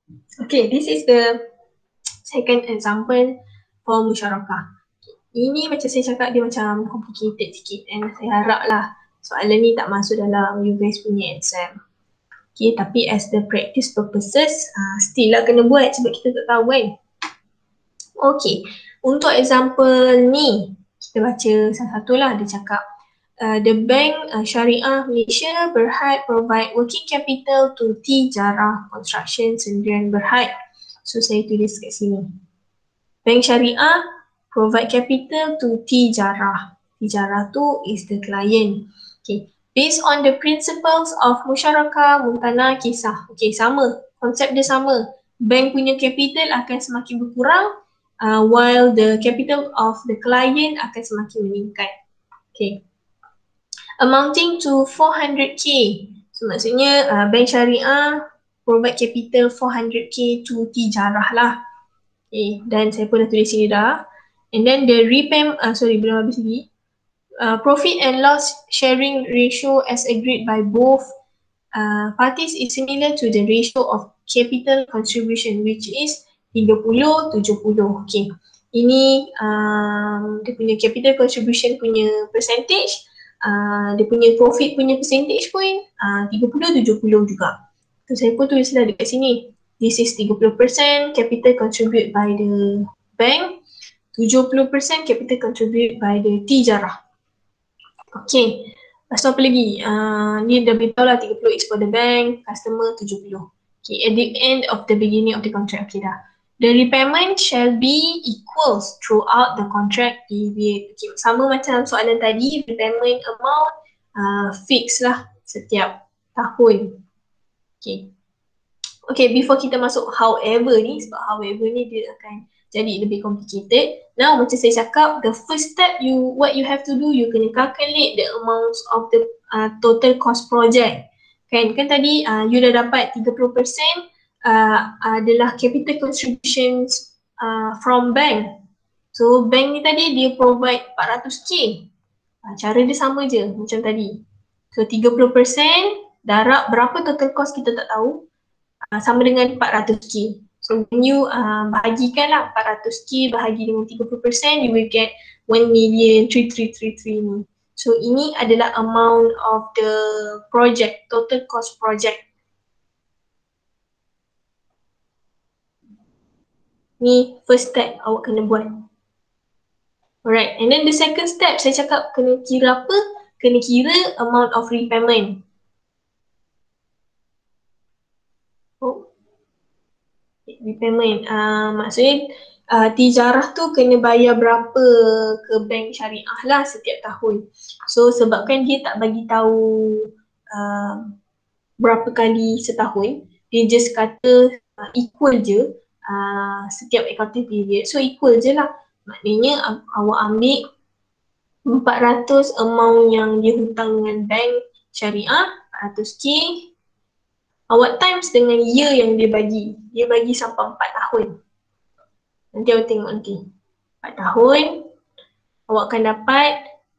Okay, this is the second example for musyarakah. Ini macam saya cakap dia macam complicated sikit and saya harap lah soalan ni tak masuk dalam you guys punya exam. Okay, tapi as the practice purposes, still lah kena buat sebab kita tak tahu kan. Okay, untuk example ni, kita baca satu-satu lah. Dia cakap, the Bank Syariah Malaysia Berhad provide working capital to Tijarah Construction Sdn Berhad. So, saya tulis kat sini. Bank Syariah provide capital to Tijarah. Tijarah tu is the client. Okay. Based on the principles of musyarakah, mumtanah, kisah. Okay, sama. Konsep dia sama. Bank punya capital akan semakin berkurang while the capital of the client akan semakin meningkat. Okay. Amounting to 400k. So maksudnya Bank Syariah provide capital 400k to Tijarah lah. Okay, dan saya pun dah tulis sini dah. And then the repayment, belum habis lagi. Profit and loss sharing ratio as agreed by both parties is similar to the ratio of capital contribution, which is 30-70. Okay. Ini dia punya capital contribution punya percentage, dia punya profit punya percentage pun 30-70 juga. So saya pun tulislah dekat sini. This is 30% capital contribute by the bank, 70% capital contribute by the Tijarah. Okay, lepas tu apa lagi? Ni dah beritahu lah 30 is for the bank, customer 70. Okay, at the end of the beginning of the contract, okay dah. The repayment shall be equals throughout the contract period. Okay, sama macam soalan tadi, repayment amount fix lah setiap tahun. Okay. Okay, before kita masuk however ni, sebab however ni dia akan jadi lebih complicated. Now macam saya cakap, the first step what you have to do, you kena calculate the amounts of the total cost project. Kan tadi you dah dapat 30% adalah capital contributions from bank. So bank ni tadi dia provide 400k. Cara dia sama je macam tadi. So 30% darab berapa total cost kita tak tahu. Sama dengan 400k. So when you bahagikan lah 400k bahagi dengan 30%, you will get 1,3333 ni. So ini adalah amount of the project, total cost project. Ni first step awak kena buat. Alright, and then the second step saya cakap kena kira apa? Kena kira amount of repayment. Repayment, maksudnya Tijarah tu kena bayar berapa ke bank syariah lah setiap tahun. So sebabkan dia tak bagi tahu berapa kali setahun, dia just kata equal je setiap accounting period. So equal je lah. Maknanya awak ambil 400 amount yang dia hutang dengan bank syariah, 400k, awak times dengan year yang dia bagi. Dia bagi sampai 4 tahun. Nanti awak tengok nanti. 4 tahun, awak akan dapat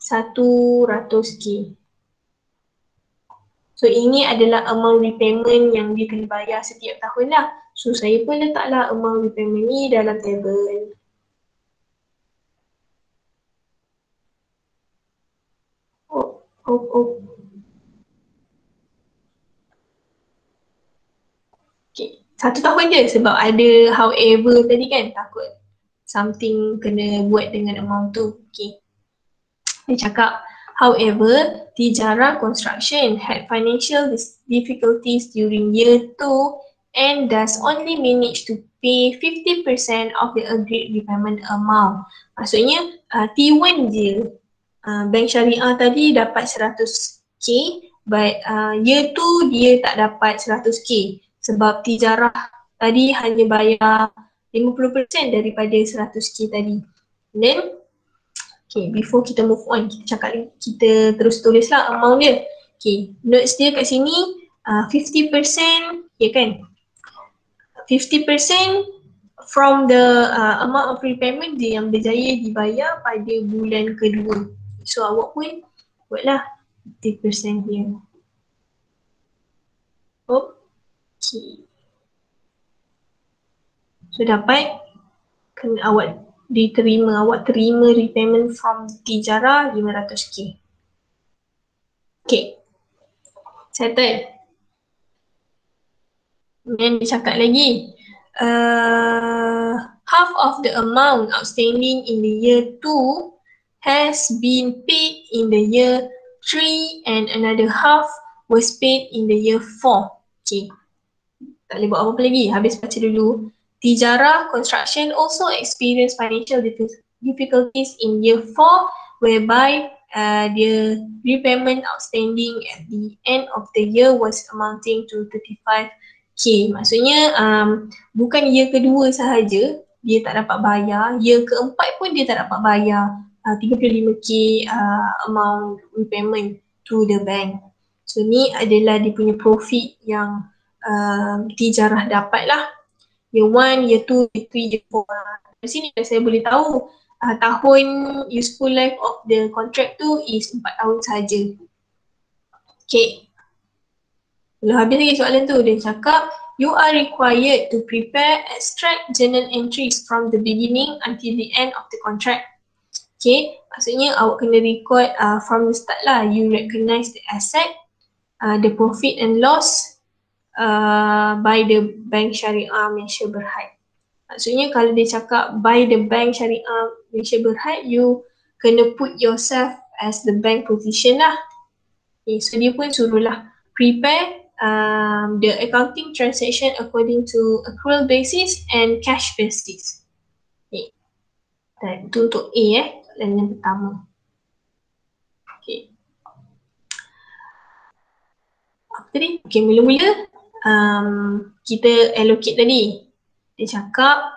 100k. So ini adalah amount repayment yang dia kena bayar setiap tahun lah. So saya pun letaklah amount repayment ni dalam table. Okay. 1 tahun je sebab ada however tadi kan, takut something kena buat dengan amount tu. Okay. Dia cakap, however, Tijarah Construction had financial difficulties during year 2 and thus only managed to pay 50% of the agreed repayment amount. Maksudnya T1 je, bank syariah tadi dapat 100k but year 2 dia tak dapat 100k sebab Tijarah tadi hanya bayar 50% daripada 100k tadi. Then okay, before kita move on, kita terus tulislah amount dia. Okay, notes dia kat sini 50%, ya kan? 50% from the amount of repayment dia yang berjaya dibayar pada bulan kedua. So awak pun buatlah 50% dia. Okay. So dapat kena awak terima repayment from Tijara 500k. Okay, settle. Then dia cakap lagi, half of the amount outstanding in the year 2 has been paid in the year 3 and another half was paid in the year 4. Okay, tak boleh buat apa-apa lagi, habis baca dulu. Tijara Construction also experienced financial difficulties in year 4 whereby the repayment outstanding at the end of the year was amounting to 35k. Maksudnya bukan year kedua sahaja dia tak dapat bayar, year keempat pun dia tak dapat bayar 35k amount repayment to the bank. So ni adalah dia punya profit yang Tijarah dapat lah. Year 1, year 2, year 3, year 4. Di sini saya boleh tahu tahun useful life of the contract tu is 4 tahun sahaja. Okay. Belum habis lagi soalan tu, dia cakap you are required to prepare extract journal entries from the beginning until the end of the contract. Okay, maksudnya awak kena record from the start lah. You recognize the asset, the profit and loss by the Bank Syariah Malaysia Berhad. Maksudnya kalau dia cakap by the Bank Syariah Malaysia Berhad, you kena put yourself as the bank position lah. Okay, so dia pun suruhlah prepare the accounting transaction according to accrual basis and cash basis. Okay. Dan itu untuk A soalan yang pertama. Okay. Apa tadi? Okay, mula-mula kita allocate tadi. Dia cakap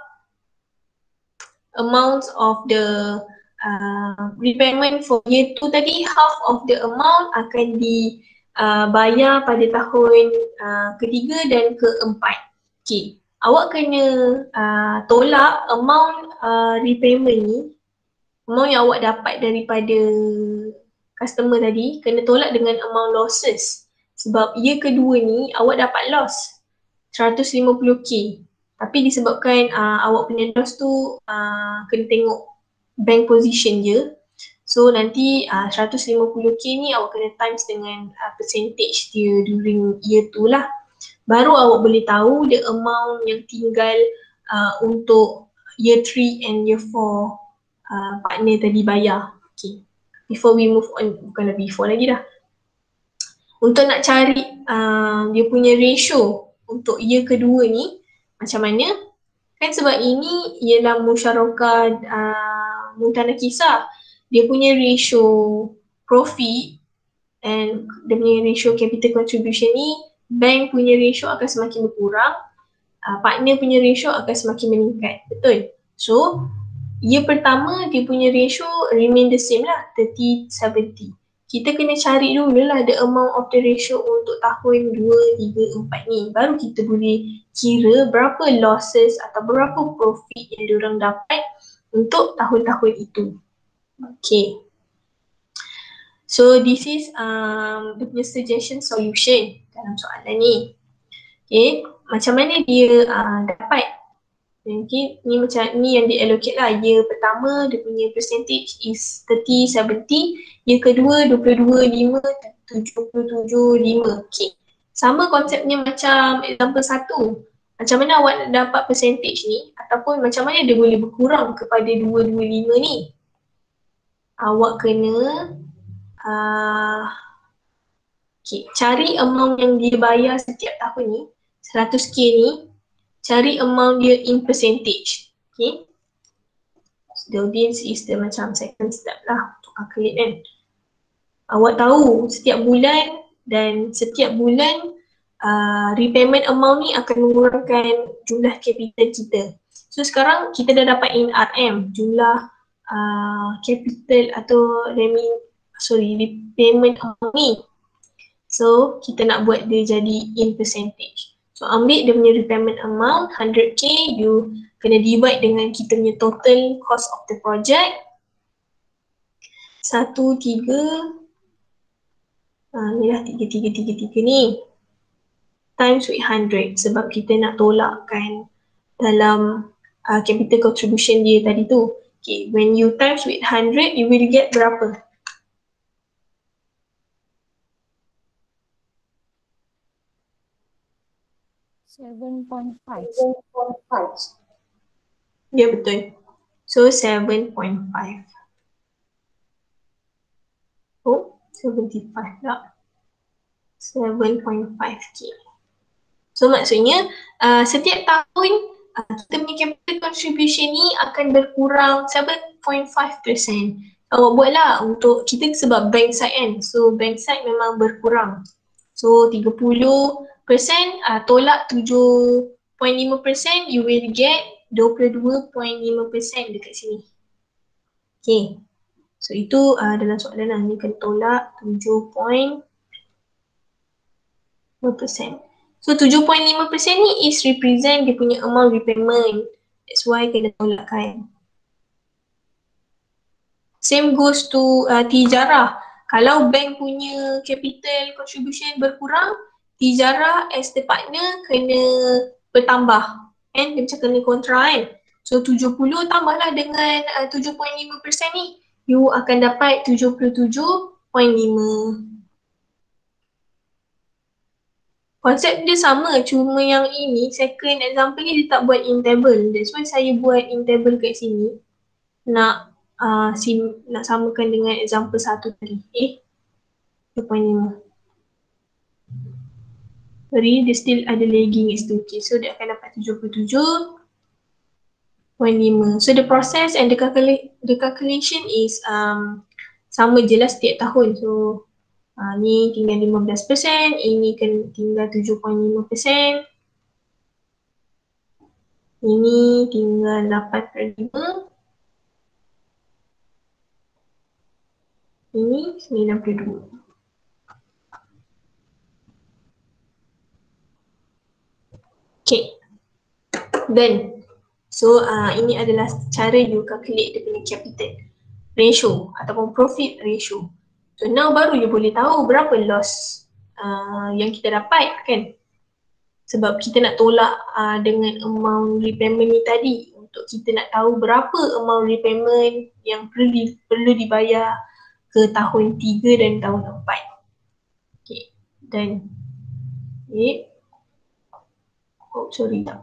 amount of the repayment for year 2 tadi, half of the amount akan dibayar pada tahun ketiga dan keempat. Okay, awak kena tolak amount repayment ni, amount yang awak dapat daripada customer tadi, kena tolak dengan amount losses. Sebab year kedua ni awak dapat loss 150k. Tapi disebabkan awak punya loss tu kena tengok bank position je. So nanti 150k ni awak kena times dengan percentage dia during year tu lah. Baru awak boleh tahu the amount yang tinggal untuk year 3 and year 4 partner tadi bayar. Okay. Before we move on, bukanlah before lagi dah. Untuk nak cari dia punya ratio untuk year kedua ni macam mana? Kan sebab ini ialah musyarakah mutanakisah. Dia punya ratio profit and dia punya ratio capital contribution ni, bank punya ratio akan semakin berkurang, partner punya ratio akan semakin meningkat. Betul? So, year pertama dia punya ratio remain the same lah, 30-70. Kita kena cari dulu lah the amount of the ratio untuk tahun 2, 3, 4 ni. Baru kita boleh kira berapa losses atau berapa profit yang diorang dapat untuk tahun-tahun itu. Okay. So this is the punya suggestion solution dalam soalan ni. Okay. Macam mana dia dapat? Okay, ni macam ni yang di-allocate lah. Year pertama dia punya percentage is 30-70, year kedua 22-5, 77-5. Okay, sama konsepnya macam example 1. Macam mana awak nak dapat percentage ni, ataupun macam mana dia boleh berkurang kepada 225 ni? Awak kena okay, cari amount yang dia bayar setiap tahun ni, 100k ni, cari amount dia in percentage. Okay. So this is the macam second step lah untuk calculate kan. Awak tahu setiap bulan dan setiap bulan repayment amount ni akan mengurangkan jumlah capital kita. So sekarang kita dah dapat in RM jumlah capital atau repayment amount ni. So kita nak buat dia jadi in percentage. So ambil dia punya repayment amount 100k, you kena divide dengan kita punya total cost of the project 1, 3 ni lah 3 ni times with 100 sebab kita nak tolakkan dalam capital contribution dia tadi tu. Okay, when you times with 100, you will get berapa? $7.5. Ya, betul. So 7.5. Oh, 75 tak. 7.5k. So maksudnya setiap tahun kita punya capital contribution ni akan berkurang 7.5%. Awak buatlah untuk kita sebab bank side kan. So bank side memang berkurang. So 30% tolak 7.5%, you will get 22.5% dekat sini. Okay. So itu dalam soalan lah. Ni kena tolak 7.5%. So 7.5% ni is represent dia punya amount repayment. That's why kena tolakkan. Same goes to tijarah. Kalau bank punya capital contribution berkurang, tijarah as the partner kena bertambah. Kan? Dia macam kena kontra kan. So 70 tambahlah dengan 7.5% ni. You akan dapat 77.5. Konsep dia sama, cuma yang ini second example ni dia tak buat in table. That's why saya buat in table kat sini. Nak nak samakan dengan example satu tadi. 2.5. Sorry, dia still ada lagging kat situ. Okay, so dia akan dapat 77.5. So the process and the calculation is sama je lah setiap tahun. So ni tinggal 15%, ini kan tinggal 7.5%. Ini tinggal 8.5. Ini 92. Okay. Then, so ini adalah cara you calculate dia punya capital ratio ataupun profit ratio. So now baru you boleh tahu berapa loss yang kita dapat kan. Sebab kita nak tolak dengan amount repayment ni tadi. Untuk kita nak tahu berapa amount repayment yang perlu dibayar ke tahun 3 dan tahun 4. Okay, dan sorry tak.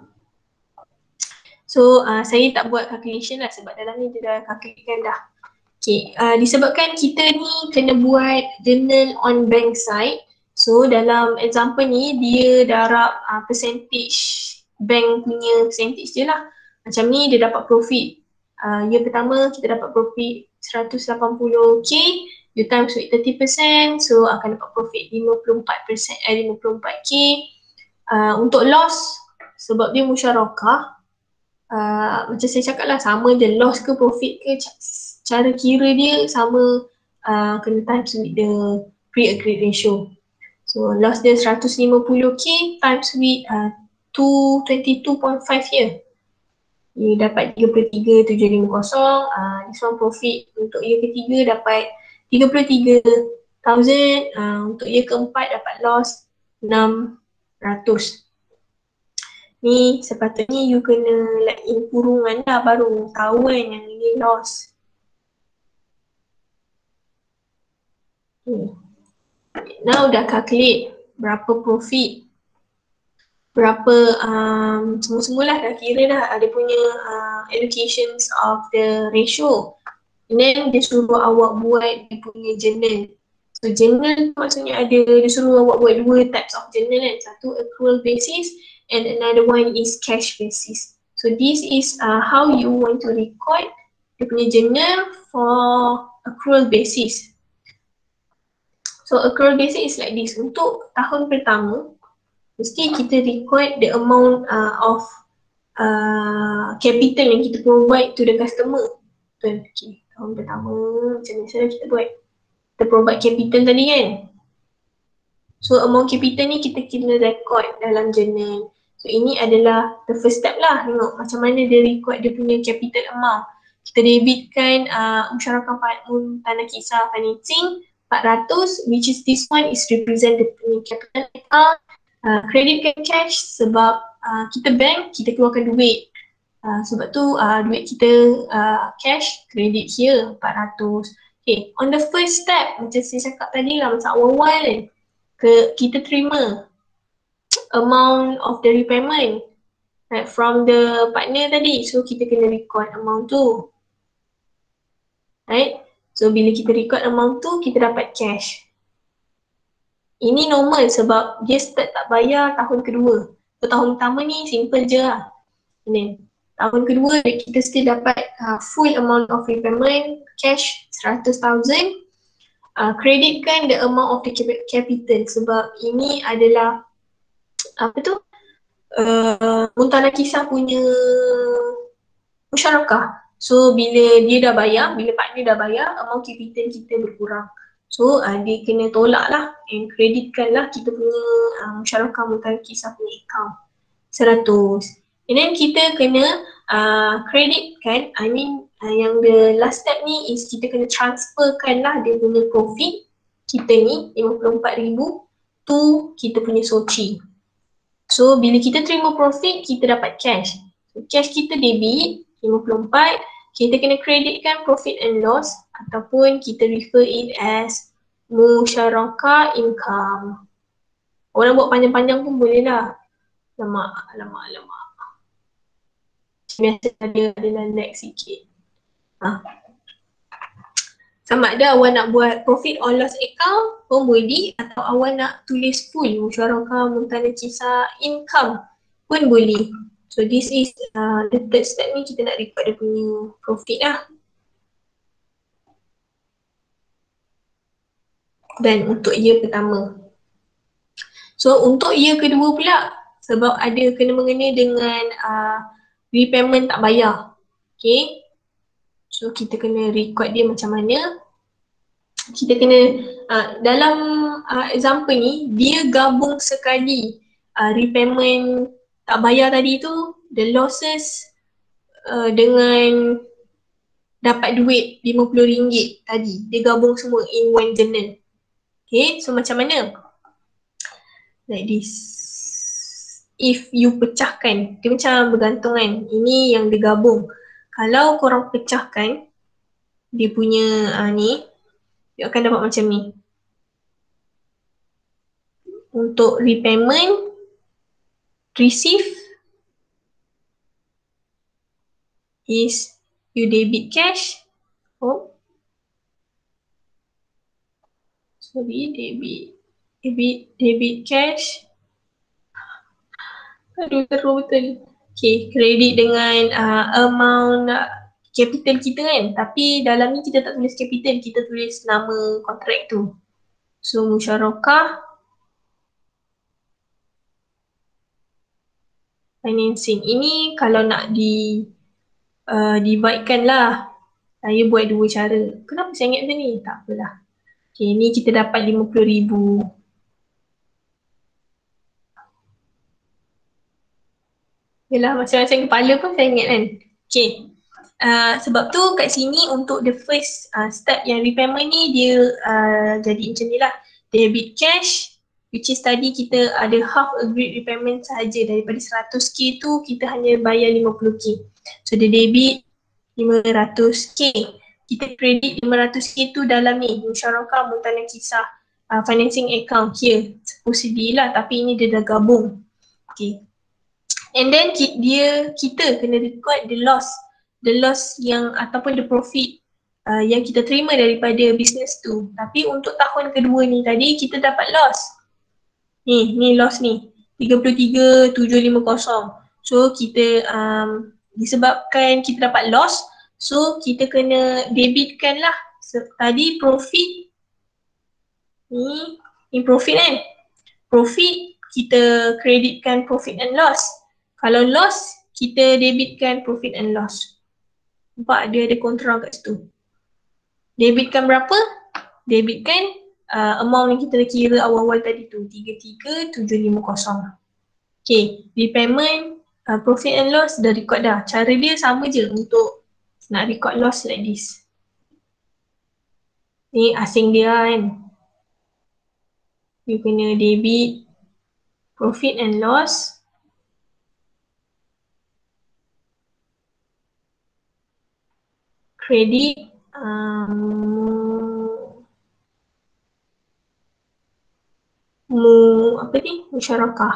So saya tak buat calculation lah sebab dalam ni dia dah calculatekan dah. Okay, disebabkan kita ni kena buat journal on bank side. So dalam example ni dia darab percentage bank punya percentage je lah. Macam ni dia dapat profit. Year pertama kita dapat profit 180k, you times with 30%, so akan dapat profit 54k. Untuk loss, sebab dia musyarakah, macam saya cakap lah, sama je loss ke profit ke, cara kira dia sama, kena times with the pre-agreed ratio. So loss dia 150k times with 22.5 year. You dapat 33,750. This one profit untuk year ketiga dapat 33,000. Untuk year keempat dapat loss 600. Ni sepatutnya you kena like in kurungan dah baru tahu kan yang ini loss. Now dah calculate berapa profit, berapa semua-semualah dah kira dah ada punya allocations of the ratio. And then dia suruh awak buat dia punya journal. So journal maksudnya dia suruh awak buat dua types of journal kan. Satu accrual basis and another one is cash basis. So this is how you want to record dia punya journal for accrual basis. So accrual basis is like this. Untuk tahun pertama, mesti kita record the amount of capital yang kita provide to the customer. Okay, tahun pertama macam mana kita buat? Kita provide capital tadi kan. So amount capital ni kita kena record dalam journal. So ini adalah the first step lah. Tengok macam mana dia record dia punya capital amount. Kita debitkan musyarakah tanah kisah financing 400, which is this one is represent the capital account. Creditkan cash sebab kita bank, kita keluarkan duit. Sebab tu duit kita cash, credit here 400. Okay, on the first step, macam saya cakap tadi lah, macam awal-awal kan, kita terima amount of the repayment from the partner tadi. So kita kena record amount tu. Right? So bila kita record amount tu, kita dapat cash. Ini normal sebab dia start tak bayar tahun kedua. So tahun pertama ni simple je lah. And tahun kedua kita still dapat full amount of repayment, cash 100,000. Creditkan the amount of the capital sebab ini adalah apa tu? Muntah kisah punya musyarakah. So bila dia dah bayar, bila partner dah bayar, amount capital kita berkurang. So dia kena tolak lah and creditkan lah kita punya musyarakah muntah kisah punya account 100. And then kita kena creditkan, yang the last step ni is kita kena transferkan lah dia punya profit kita ni 54,000 to kita punya soci. So bila kita terima profit, kita dapat cash. So cash kita debit 54, kita kena creditkan profit and loss ataupun kita refer it as musyarakah income. Orang buat panjang-panjang pun boleh lah. Alamak. Biasa ada lag sikit. Sama ada awak nak buat profit or loss account pun boleh, atau awak nak tulis full musyarakah muntah kisah income pun boleh. So this is the third step ni, kita nak record dia punya profit lah. Dan untuk year pertama. So untuk year kedua pula, sebab ada kena mengena dengan repayment tak bayar. Okay. So kita kena record dia macam mana. Kita kena, dalam example ni, dia gabung sekali repayment tak bayar tadi tu, the losses dengan dapat duit RM50 tadi. Dia gabung semua in one journal. Okay, so macam mana? Like this. If you pecahkan, dia macam bergantung kan. Ini yang dia gabung. Kalau korang pecahkan dia punya ni, dia akan dapat macam ni. Untuk repayment, receive is you debit cash. Debit cash. Aduh, teruk betul. Okay, kredit dengan amount capital kita kan. Tapi dalam ni kita tak tulis capital, kita tulis nama kontrak tu. So musyarakah financing. Ini kalau nak dibuatkan lah. Saya buat dua cara. Kenapa saya ingat macam ni? Tak apalah. Okay, ni kita dapat RM50,000. Yelah, macam-macam kepala pun saya ingat kan. Okay. Sebab tu kat sini untuk the first step yang repayment ni dia jadi macam ni lah. Debit cash, which is tadi kita ada half agreed repayment sahaja. Daripada 100k tu kita hanya bayar 50k. So dia debit 500k. Kita kredit 500k tu dalam ni, musyarakah muntah kisah financing account here. Supposedly lah, tapi ini dia dah gabung. Okay. And then kita kena record the loss yang ataupun the profit yang kita terima daripada business tu. Tapi untuk tahun kedua ni tadi kita dapat loss. Ni loss ni 33,750. So kita disebabkan kita dapat loss, so kita kena debitkan lah. Tadi profit ni profit kan. Profit kita kreditkan profit and loss. Kalau loss, kita debitkan profit and loss. Nampak dia ada kontra kat situ. Debitkan berapa? Debitkan amount yang kita kira awal-awal tadi tu, 33,750. Okay, repayment, profit and loss dah record dah. Cara dia sama je untuk nak record loss like this. Ni asing dia kan. You kena debit profit and loss. kredit musyarakah.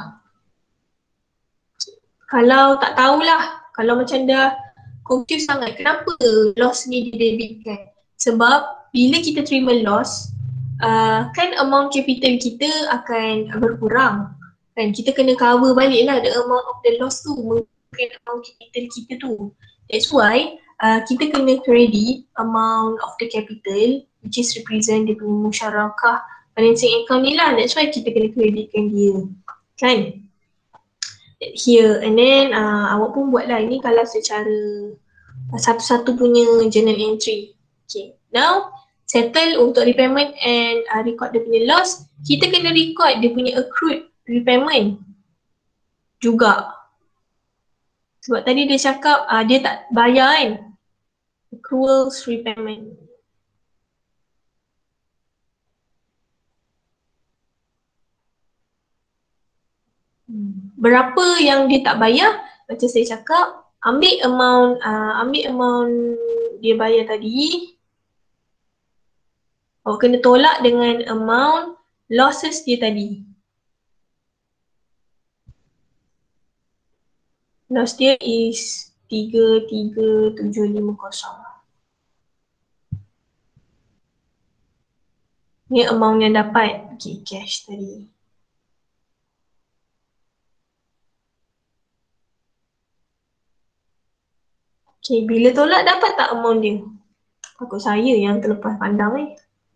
Kalau tak tahulah, kalau macam dah confused sangat, kenapa loss ni didebitkan? Sebab bila kita terima loss, kan amount capital kita akan berkurang. Kan kita kena cover balik lah the amount of the loss tu, mungkin amount capital kita tu. That's why kita kena credit amount of the capital which is represent dia punya musyarakah financing account ni lah. That's why kita kena creditkan dia. Kan? Here and then awak pun buat lah ini kalau secara satu-satu punya journal entry. Okay, now settle untuk repayment and record dia punya loss. Kita kena record dia punya accrued repayment juga. Sebab tadi dia cakap dia tak bayar kan, accruals repayment. Berapa yang dia tak bayar? Macam saya cakap, ambil amount dia bayar tadi. Awak kena tolak dengan amount losses dia tadi. Loss dia is 33750. Ni amount yang dapat. Okay, cash tadi. Okay, bila tolak dapat tak amount dia? Takut saya yang terlepas pandang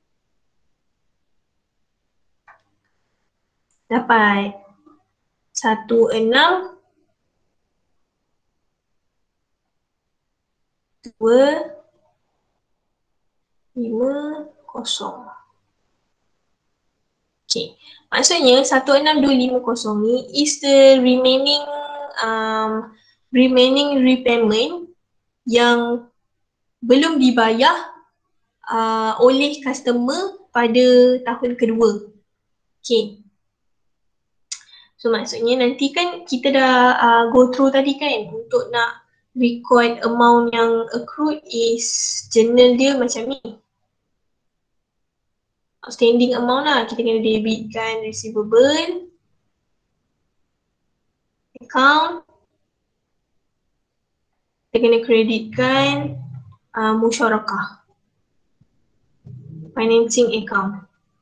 Dapat 16 250. Okay, maksudnya 16250 ni is the remaining repayment yang belum dibayar oleh customer pada tahun kedua. Okay. So maksudnya nanti kan kita dah go through tadi kan, untuk nak record amount yang accrued is journal dia macam ni. Outstanding amount lah, kita kena debitkan receivable account, kita kena creditkan musyarakah financing account.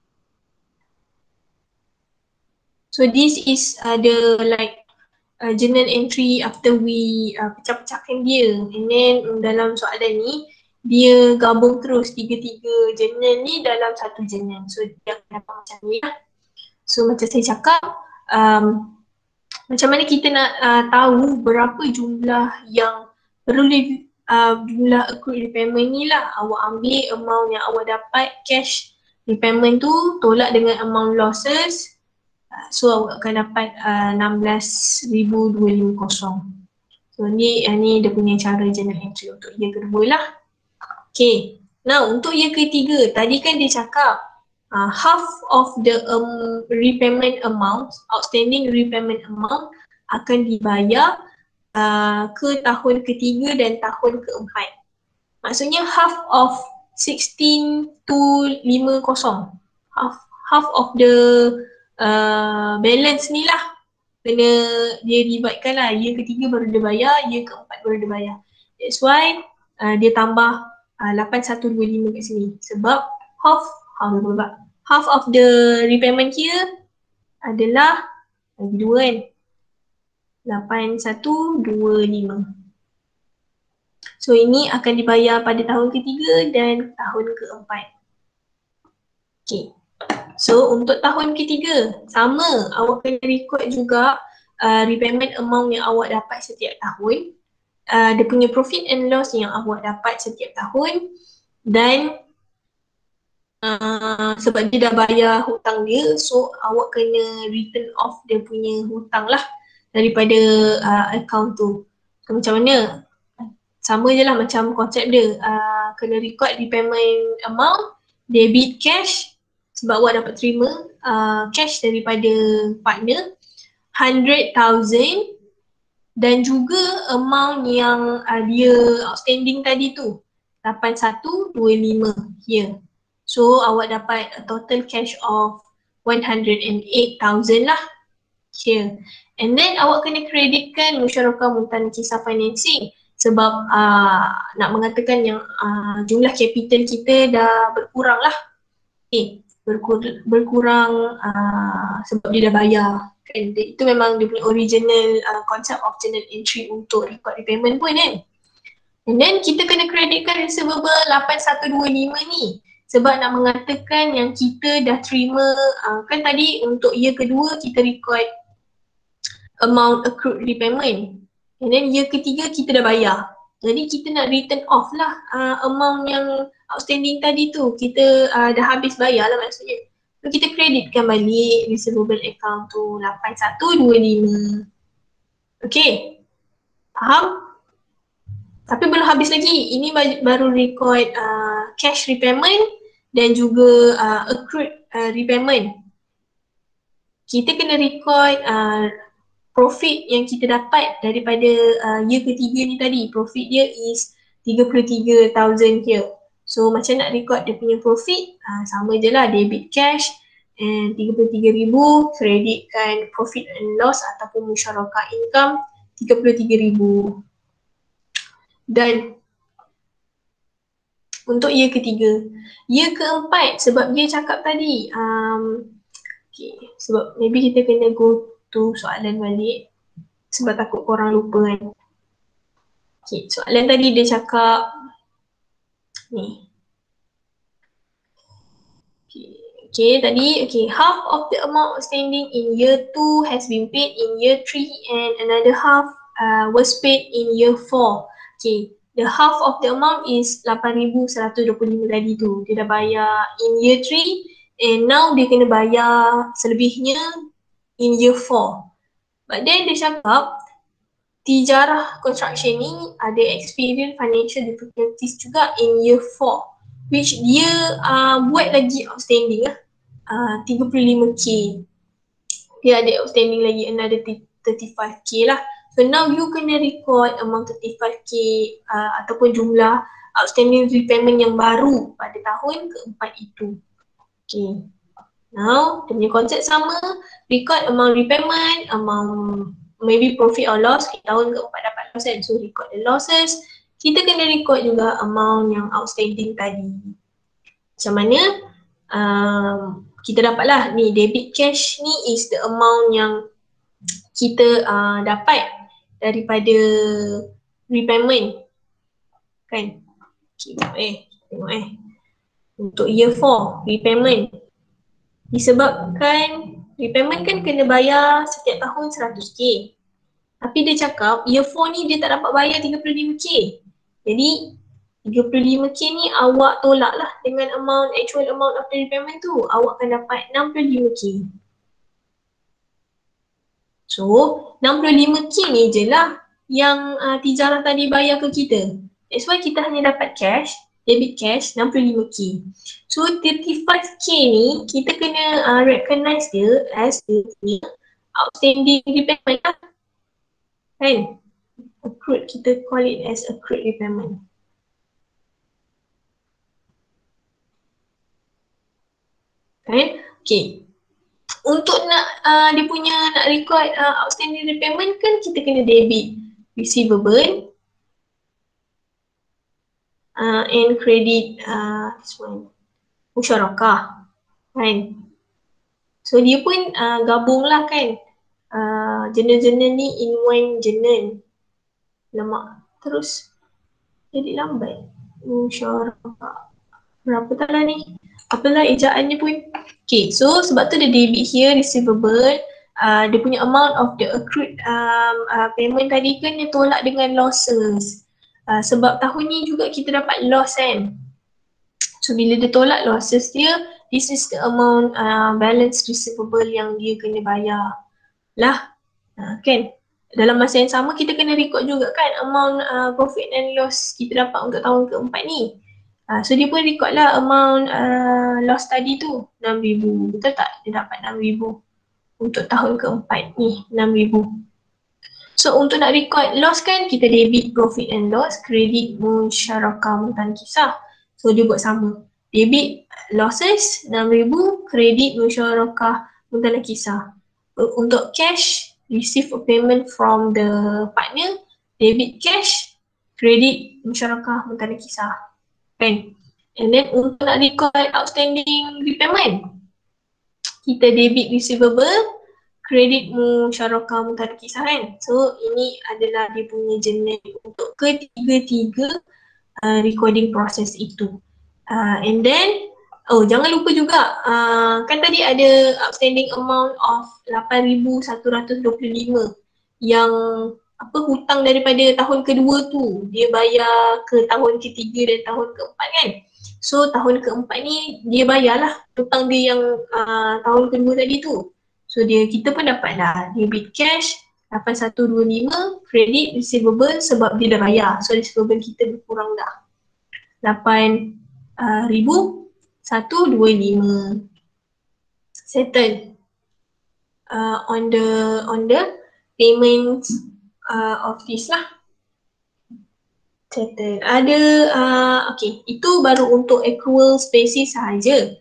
So this is the journal entry after we pecah-pecahkan dia, and then dalam soalan ni dia gabung terus tiga-tiga journal ni dalam satu journal. So dia akan dapat macam ni lah. So macam saya cakap, macam mana kita nak tahu berapa jumlah yang perlu jumlah accrued repayment ni lah. Awak ambil amount yang awak dapat cash repayment tu, tolak dengan amount losses. So awak akan dapat 16,250. So ni dia punya cara journal entry untuk year kedua lah. Okay, now untuk year ketiga, tadi kan dia cakap half of the repayment amount, outstanding repayment amount akan dibayar ke tahun ketiga dan tahun keempat. Maksudnya half of 16,250, half of the balance ni lah kena dia dibuatkan lah. Year ketiga baru dia bayar, year keempat baru dia bayar. That's why dia tambah 8125 kat sini. Sebab half of the repayment here adalah lagi dua kan, 8125. So ini akan dibayar pada tahun ketiga dan tahun keempat. Okay. So untuk tahun ketiga, sama, awak kena record juga repayment amount yang awak dapat setiap tahun, dia punya profit and loss yang awak dapat setiap tahun, dan sebab dia dah bayar hutang dia, so awak kena return off dia punya hutang lah daripada account tu. So macam mana? Sama je lah macam konsep dia, kena record repayment amount, debit cash sebab awak dapat terima cash daripada partner 100,000, dan juga amount yang dia outstanding tadi tu 8125 here. So awak dapat a total cash of 108,000 lah here. And then awak kena kreditkan musyarakah Muntahan Kisah Financing sebab nak mengatakan yang jumlah capital kita dah berkurang lah. Berkurang sebab dia dah bayar kan. Itu memang dia punya original konsep of journal entry untuk record repayment pun kan. And then kita kena kreditkan receivable 8125 ni sebab nak mengatakan yang kita dah terima kan tadi untuk year kedua kita record amount accrued repayment. And then year ketiga kita dah bayar. Jadi kita nak return off lah amount yang outstanding tadi tu. Kita dah habis bayar lah maksudnya. So kita kreditkan balik receivable account tu 8125. Okay, faham? Tapi belum habis lagi. Ini baru record cash repayment dan juga accrued repayment. Kita kena record profit yang kita dapat daripada year ketiga ni tadi. Profit dia is 33,000 here. So macam nak record dia punya profit, sama je lah, debit cash and 33,000, kreditkan profit and loss ataupun musyarakah income 33,000. Dan untuk year ketiga. Year keempat sebab dia cakap tadi, okay, sebab maybe kita kena go to soalan balik sebab takut korang lupa kan. Okay, soalan tadi dia cakap ni. Okay, tadi half of the amount outstanding in year 2 has been paid in year 3 and another half was paid in year 4. Okay, the half of the amount is 8,125 tadi tu. Dia dah bayar in year 3 and now dia kena bayar selebihnya in year 4. But then dia cakap Tijarah Construction ni ada experience financial difficulties juga in year 4, which dia buat lagi outstanding lah, 35k. Dia ada outstanding lagi another 35k lah. So now you kena record amount 35k ataupun jumlah outstanding repayment yang baru pada tahun keempat itu. Okay. Now, dia punya konsep sama, record amount repayment, amount maybe profit or loss, kita tahun keempat dapat loss kan, so record the losses. Kita kena record juga amount yang outstanding tadi. Macam mana? Kita dapatlah ni, debit cash ni is the amount yang kita dapat daripada repayment kan. Tengok untuk year 4 repayment, disebabkan repayment kan kena bayar setiap tahun 100k. Tapi dia cakap year 4 ni dia tak dapat bayar 35k. Jadi 35k ni awak tolak lah dengan actual amount of the repayment tu. Awak akan dapat 65k. So 65k ni je lah yang Tijarah tadi bayar ke kita. That's why kita hanya dapat cash, debit cash 65k. So 35k ni kita kena recognize dia as the outstanding repayment lah. Kan? Accrued, kita call it as accrued repayment. Kan? Okay. Untuk nak dia punya nak record outstanding repayment kan kita kena debit receivable and credit this one musyarakah kan. So dia pun gabung lah kan, journal-journal ni in one journal. Lemak terus jadi lambat musyarakah. Berapa tak lah ni, apalah ejaannya pun. Okay, so sebab tu dia debit here receivable, dia punya amount of the accrued payment tadi kan dia tolak dengan losses. Sebab tahun ni juga kita dapat loss kan. So bila dia tolak losses dia, this is the amount balance receivable yang dia kena bayar lah. Kan? Dalam masa yang sama kita kena record juga kan amount profit and loss kita dapat untuk tahun keempat ni. So dia pun record lah amount loss tadi tu 6,000. Betul tak? Dia dapat 6,000 untuk tahun keempat ni, 6,000. So untuk nak record loss kan, kita debit profit and loss, kredit musyarakah mutan kisah. So dia buat sama. Debit losses 6,000, kredit musyarakah mutan kisah. Untuk cash, receive a payment from the partner, debit cash, kredit musyarakah mutan kisah. Kan? And then untuk nak record outstanding repayment, kita debit receivable, kredit musyarakah mutan kisah kan. So ini adalah dia punya journal untuk ketiga-tiga recording proses itu. And then jangan lupa juga kan tadi ada outstanding amount of 8,125 yang hutang daripada tahun kedua tu dia bayar ke tahun ketiga dan tahun keempat kan. So tahun keempat ni dia bayarlah hutang dia yang tahun kedua tadi tu. So kita pun dapat lah debit cash 8,125, kredit receivable sebab dia dah bayar. So receivable kita berkurang dah 8,125. Settle on the payment of this lah. Settle. Ada okay, itu baru untuk accrual basis sahaja.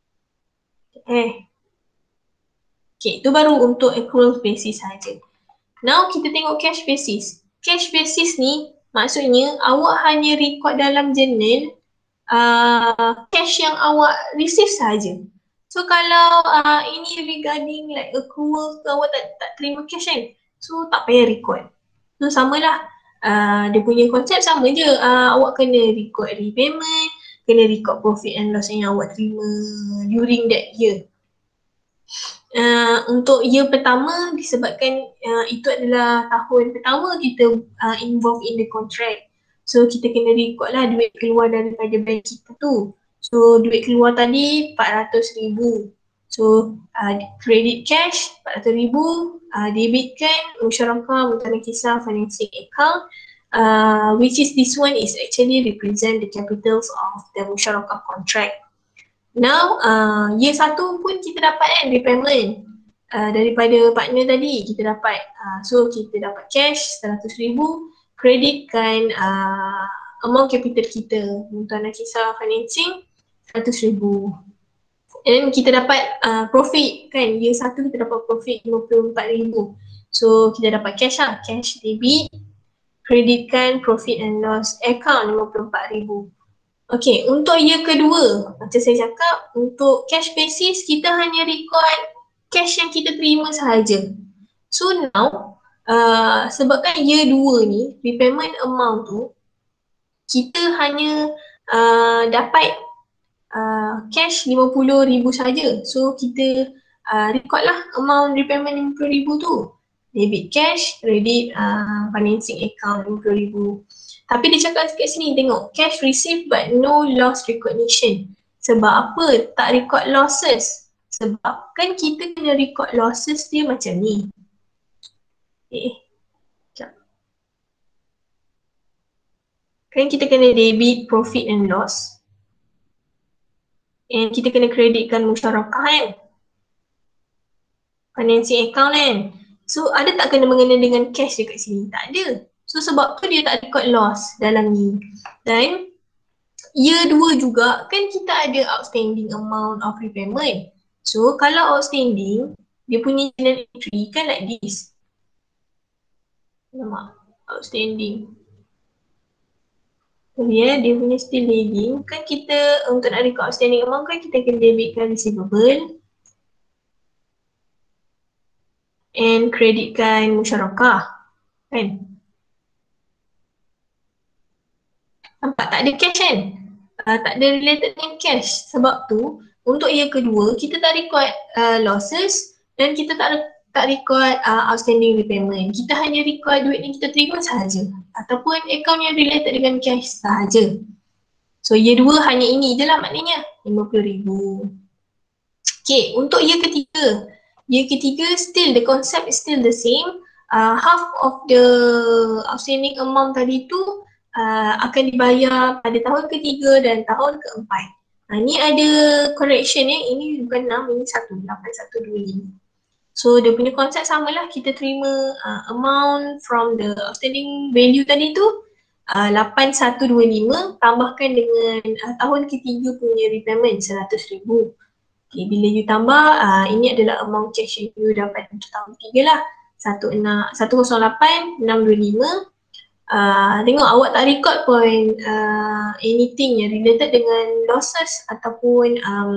Okay, itu baru untuk accrual basis sahaja. Now kita tengok cash basis. Cash basis ni maksudnya awak hanya record dalam journal cash yang awak receive sahaja. So kalau ini regarding like accrual ke awak tak terima cash kan, so tak payah record. So samalah, dia punya konsep sama je. Awak kena record repayment, kena record profit and loss yang awak terima during that year. Untuk year pertama disebabkan itu adalah tahun pertama kita involved in the contract. So kita kena record lah duit keluar daripada bank kita tu. So duit keluar tadi 400,000. So credit cash 400,000, debit kan musyarakah mutan kisah financing account, which is this one is actually represent the capitals of the musyarakah contract. Now year 1 pun kita dapat kan repayment daripada partner tadi kita dapat. So kita dapat cash 100,000, kredit kan amount capital kita mutan kisah financing 100,000. And kita dapat profit kan, year 1 kita dapat profit 54,000. So kita dapat cash lah, cash debit, kredit kan profit and loss account 54,000. Okay, untuk year kedua, macam saya cakap, untuk cash basis kita hanya record cash yang kita terima sahaja. So now, sebabkan year 2 ni, repayment amount tu, kita hanya dapat cash 50,000 saja. So kita record lah amount repayment 50,000 tu. Debit cash, kredit financing account 50,000. Tapi dia cakap kat sini, tengok cash received but no loss recognition. Sebab apa tak record losses? Sebab kan kita kena record losses dia macam ni. Kan kita kena debit profit and loss. And kita kena kreditkan musyarakah kan? Financing account kan? So ada tak kena mengena dengan cash dekat sini? Tak ada. So sebab tu dia tak record loss dalam ni. Dan year 2 juga kan kita ada outstanding amount of repayment. So kalau outstanding, dia punya journal entry kan like this. Nampak? Outstanding. Dia punya still lagging. Kan kita untuk nak record outstanding amount kan kita kena debitkan receivable and kreditkan musyarakah. Kan? Nampak tak ada cash kan? Tak ada related dengan cash. Sebab tu untuk year kedua kita tak record losses dan kita tak record outstanding repayment. Kita hanya record duit yang kita terima sahaja ataupun account yang related dengan cash sahaja. So year 2 hanya ini je lah maknanya 50,000. Okay, untuk year ketiga. Year ketiga still the concept is still the same. Half of the outstanding amount tadi tu akan dibayar pada tahun ketiga dan tahun keempat. Ni ada correction ini bukan 6, ini 1, 8,125. So dia punya konsep samalah, kita terima amount from the outstanding value tadi tu 8125 tambahkan dengan tahun ketiga punya repayment 100,000. Okay, bila you tambah ini adalah amount cash yang you dapat untuk tahun ketiga lah, 108,625. Tengok awak tak record pun anything yang related dengan losses ataupun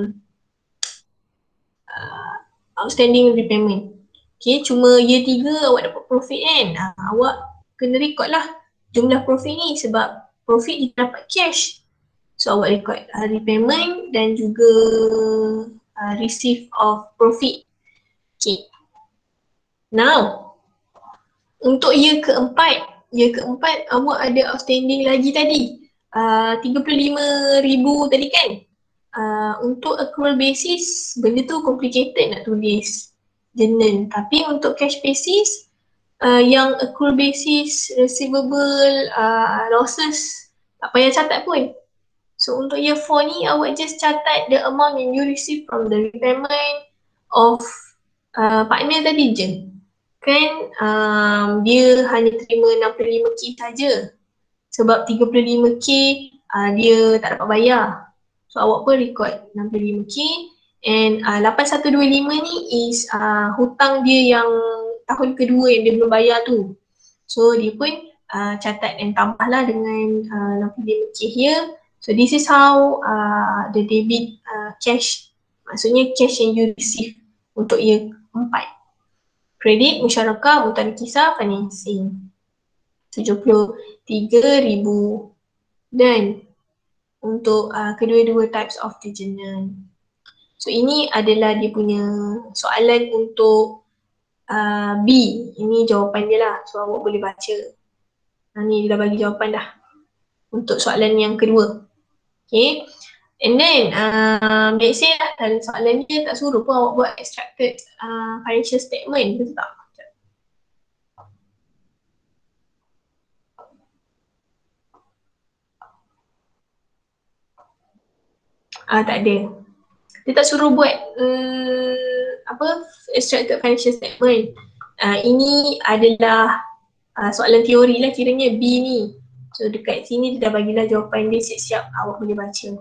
outstanding repayment. Okay, cuma year 3 awak dapat profit kan, awak kena record lah jumlah profit ni sebab profit kita dapat cash. So awak record repayment dan juga receive of profit. Okay. Now, untuk year keempat awak ada outstanding lagi tadi 35,000 tadi kan. Untuk accrual basis benda tu complicated nak tulis journal, tapi untuk cash basis yang accrual basis receivable losses tak payah catat pun. So untuk year 4 ni awak just catat the amount yang you receive from the repayment of partner tadi je. Kan dia hanya terima 65k saja sebab 35k dia tak dapat bayar. So awak pun record 65k and 8125 ni is hutang dia yang tahun kedua yang dia belum bayar tu. So dia pun catat dan tambahlah dengan 65k here. So this is how the debit cash, maksudnya cash yang you receive untuk year 4. Kredit musyarakah mutarikisah financing 73,000 dan untuk kedua-dua types of the journal. So ini adalah dia punya soalan untuk B. Ini jawapan dia lah, so awak boleh baca. Ni dia dah bagi jawapan dah untuk soalan yang kedua. Okay, and then let's say lah dalam soalan dia tak suruh pun awak buat extracted financial statement, betul tak? Tak ada. Dia tak suruh buat extracted financial statement. Ini adalah soalan teori lah kiranya B ni. So dekat sini dia dah bagilah jawapan dia siap-siap, awak boleh baca.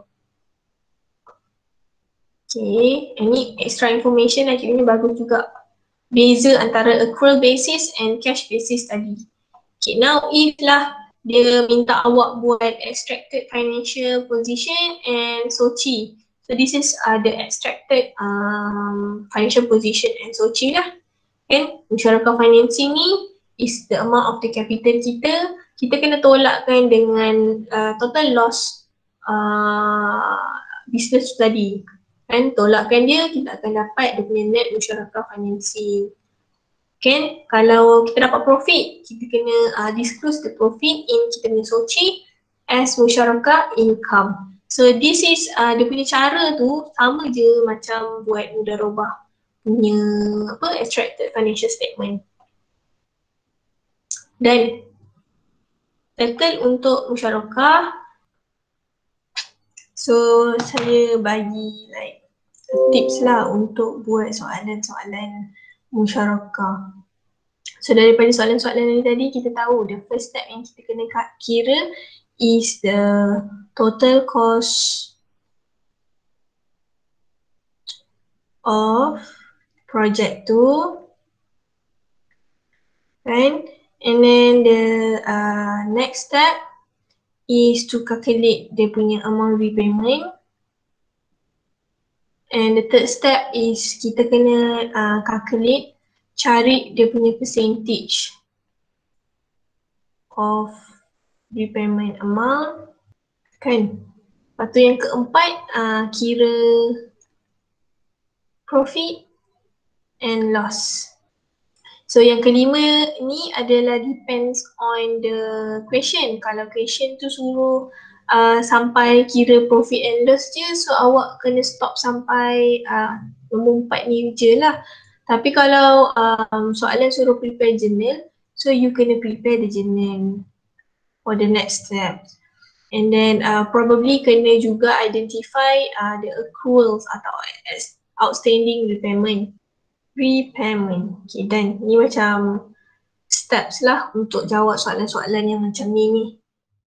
Okay, ini extra information lah kiranya bagus juga. Beza antara accrual basis and cash basis tadi. Okay, now if lah dia minta awak buat extracted financial position and SOCI. So this is the extracted financial position and SOCI lah. Kan, musyarakah financing ni is the amount of the capital kita. Kita kena tolakkan dengan total loss business tadi. Kan, tolakkan dia, kita akan dapat dia punya net musyarakah financing. Kan, kalau kita dapat profit, kita kena disclose the profit in kita punya SOCI as musyarakah income. So this is dia punya cara tu sama je macam buat mudarabah punya extracted financial statement. Dan settle untuk musyarakah. So saya bagi like tips lah untuk buat soalan-soalan musyarakah. So daripada soalan-soalan ni tadi kita tahu the first step yang kita kena kira is the total cost of project tu, right? And then the next step is to calculate dia punya amount repayment. And the third step is kita kena calculate, cari dia punya percentage of repayment amount, kan? Lepas tu yang keempat kira profit and loss. So yang kelima ni adalah depends on the question. Kalau question tu suruh sampai kira profit and loss je, so awak kena stop sampai nombor 4 ni je lah. Tapi kalau soalan suruh prepare journal, so you kena prepare the journal for the next step. And then probably kena juga identify the accruals atau outstanding repayment. repayment. Okay, dan ni macam steps lah untuk jawab soalan-soalan yang macam ni.